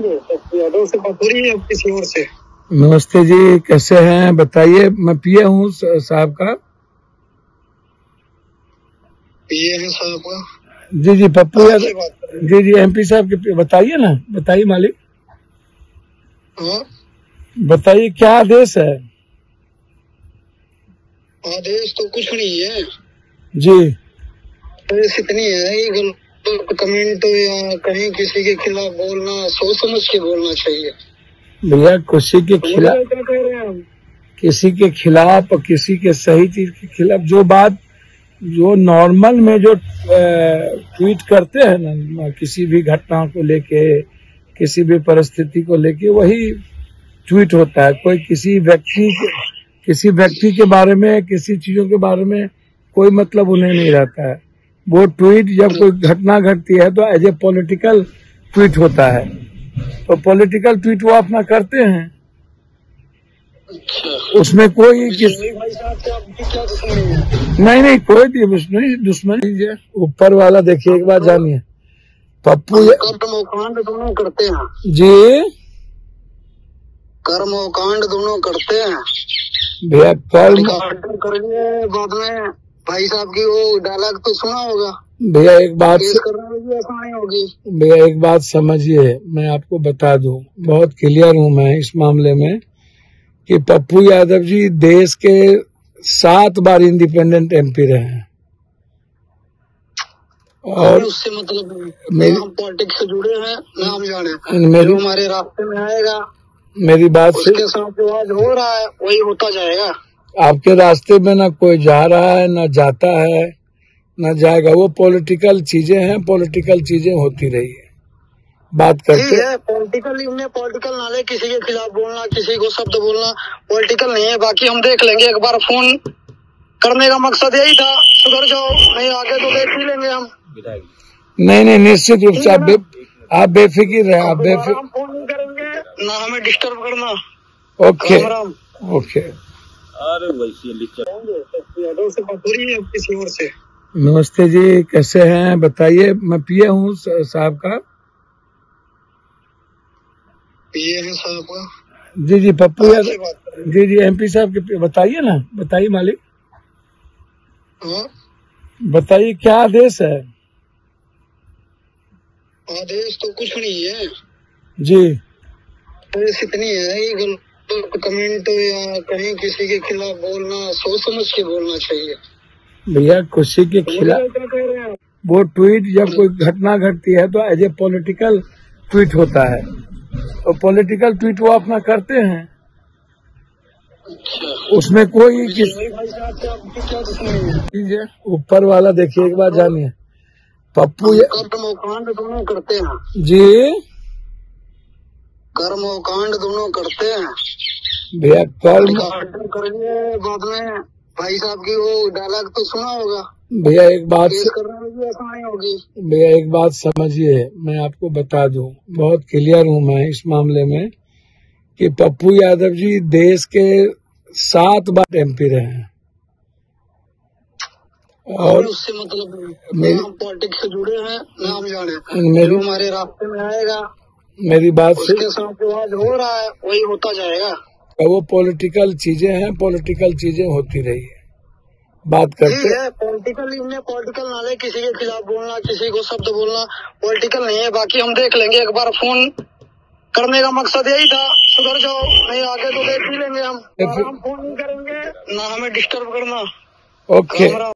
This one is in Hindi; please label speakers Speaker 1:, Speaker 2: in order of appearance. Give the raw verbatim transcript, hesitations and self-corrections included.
Speaker 1: यादव से बात हो रही है किसी और से?
Speaker 2: नमस्ते जी, कैसे हैं बताइए। मैं पीए हूँ साहब का।
Speaker 1: पीए हैं साहब का?
Speaker 2: जी जी, पप्पू यादव। जी जी, एमपी साहब के। बताइए ना, बताइए मालिक।
Speaker 1: हाँ,
Speaker 2: बताइए क्या आदेश है?
Speaker 1: आदेश तो कुछ नहीं है
Speaker 2: जी।
Speaker 1: आदेश इतनी है कि गलत कमेंट या कहीं किसी के खिलाफ बोलना सोच समझ के बोलना चाहिए
Speaker 2: भैया, किसी के खिलाफ,
Speaker 1: क्या कह रहे हैं हम?
Speaker 2: किसी के खिलाफ और किसी के सही चीज के खिलाफ जो बात, जो नॉर्मल में जो ट्वीट करते हैं ना, किसी भी घटना को लेके, किसी भी परिस्थिति को लेके, वही ट्वीट होता है। कोई किसी व्यक्ति के किसी व्यक्ति के बारे में, किसी चीजों के बारे में कोई मतलब उन्हें नहीं रहता है। वो ट्वीट जब कोई घटना घटती है तो एज ए पॉलिटिकल ट्वीट होता है, तो पॉलिटिकल ट्वीट वो अपना करते हैं। उसमें कोई किस...
Speaker 1: भाई साहब से आपकी क्या दुश्मनी है?
Speaker 2: नहीं नहीं, कोई दुश्मनी दुश्मनी है। ऊपर वाला देखिए, एक बार जानिए। पप्पू
Speaker 1: कर्म कांड दोनों करते हैं
Speaker 2: जी,
Speaker 1: कर्म और कांड दोनों करते हैं
Speaker 2: भैया। कर्म
Speaker 1: करेंगे बाद में। भाई साहब की वो डायलॉग तो सुना होगा
Speaker 2: भैया। एक बात
Speaker 1: केस करने में भी आसानी होगी
Speaker 2: भैया, एक बात समझिए, मैं आपको बता दूं, बहुत क्लियर हूं मैं इस मामले में कि पप्पू यादव जी देश के सात बार इंडिपेंडेंट एमपी रहे हैं। और
Speaker 1: उससे मतलब
Speaker 2: मेरी
Speaker 1: हम पॉलिटिक्स से जुड़े हैं ना, हम जाने
Speaker 2: मेरी
Speaker 1: हमारे रास्ते में आएगा
Speaker 2: मेरी बात से
Speaker 1: उसके साथ जो आज हो रहा है वही होता जाएगा।
Speaker 2: आपके रास्ते में ना कोई जा रहा है, ना जाता है, ना जाएगा। वो पॉलिटिकल चीजें हैं, पॉलिटिकल चीजें होती रही है, बात करते
Speaker 1: है। पॉलिटिकल इनमें पॉलिटिकल नाले किसी के खिलाफ बोलना, किसी को शब्द बोलना पॉलिटिकल नहीं है। बाकी हम देख लेंगे, एक बार फोन करने का मकसद यही था, सुधर जाओ, नहीं आगे तो देख ही लेंगे हम।
Speaker 2: नहीं नहीं, निश्चित रूप से आप बे, आप बेफिक्र रहे, आप बेफिक्र।
Speaker 1: हम फोन नहीं करेंगे ना, हमें डिस्टर्ब करना।
Speaker 2: ओके
Speaker 1: राम राम।
Speaker 2: ओके।
Speaker 1: अरे वैसे यादव से बात हो रही है किसी और से?
Speaker 2: नमस्ते जी, कैसे हैं बताइए। मैं पीए हूँ साहब का।
Speaker 1: पीए हैं साहब का?
Speaker 2: जी जी, पप्पू यादव। जी जी, एमपी साहब के। बताइए ना, बताइए मालिक।
Speaker 1: हाँ,
Speaker 2: बताइए क्या आदेश है?
Speaker 1: आदेश तो कुछ नहीं है
Speaker 2: जी।
Speaker 1: आदेश इतनी है कि गलत कमेंट या कहीं किसी के खिलाफ बोलना सोच समझ के बोलना चाहिए
Speaker 2: भैया, किसी के खिलाफ,
Speaker 1: क्या कह रहे हैं?
Speaker 2: वो ट्वीट जब कोई घटना घटती है तो एज ए पॉलिटिकल ट्वीट होता है, तो पॉलिटिकल ट्वीट वो अपना करते हैं। उसमें कोई किस...
Speaker 1: भाई साहब से आपकी क्या दुश्मनी है?
Speaker 2: ऊपर वाला देखिए, एक बार जानिए। पप्पू
Speaker 1: कर्म और कांड दोनों करते हैं
Speaker 2: जी,
Speaker 1: कर्म और कांड दोनों करते हैं
Speaker 2: भैया। कर्म
Speaker 1: करेंगे बाद में। भाई साहब की वो डायलॉग तो सुना होगा
Speaker 2: भैया, एक बात
Speaker 1: केस करने में भी आसानी होगी
Speaker 2: भैया, एक बात समझिए, मैं आपको बता दूं, बहुत क्लियर हूं मैं इस मामले में कि पप्पू यादव जी देश के सात बार एमपी रहे हैं। और
Speaker 1: उससे मतलब
Speaker 2: मेरी
Speaker 1: हम पॉलिटिक्स से जुड़े हैं ना, हम जाने
Speaker 2: मेरी
Speaker 1: हमारे रास्ते में आएगा
Speaker 2: मेरी बात से
Speaker 1: उसके साथ जो आज हो रहा है वही होता जाएगा।
Speaker 2: वो पॉलिटिकल चीजें हैं, पॉलिटिकल चीजें होती रही है, बात करते
Speaker 1: है। पॉलिटिकल इनमें पॉलिटिकल नाले किसी के खिलाफ बोलना, किसी को शब्द बोलना पॉलिटिकल नहीं है। बाकी हम देख लेंगे, एक बार फोन करने का मकसद यही था, सुधर जाओ, नहीं आगे तो देख ही लेंगे हम। हम फोन नहीं करेंगे ना, हमें डिस्टर्ब करना।
Speaker 2: ओके।